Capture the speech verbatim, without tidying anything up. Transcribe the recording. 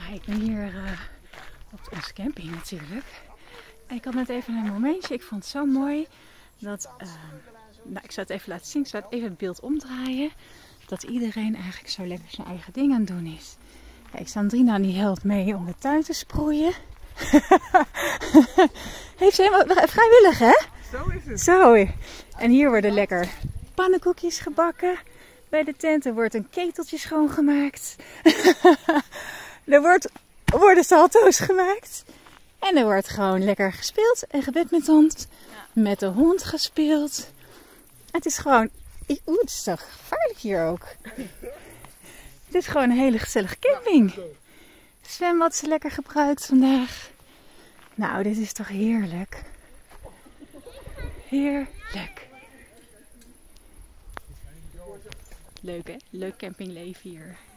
ik ben hier uh, op onze camping natuurlijk. En ik had net even een momentje. Ik vond het zo mooi dat... Uh, nou, ik zal het even laten zien. Ik zal het even het beeld omdraaien. Dat iedereen eigenlijk zo lekker zijn eigen ding aan het doen is. Kijk, Sandrina die helpt mee om de tuin te sproeien. Heeft ze helemaal vrijwillig, hè? Zo is het. Zo. En hier worden lekker pannenkoekjes gebakken. Bij de tent er wordt een keteltje schoongemaakt. Er wordt, worden salto's gemaakt. En er wordt gewoon lekker gespeeld en gebadmintond. Met de hond gespeeld. Het is gewoon... Oeh, het is zo gevaarlijk hier ook. Het is gewoon een hele gezellige camping. Het zwembad is lekker gebruikt vandaag. Nou, dit is toch heerlijk. Heerlijk. Leuk hè? Leuk campingleven hier.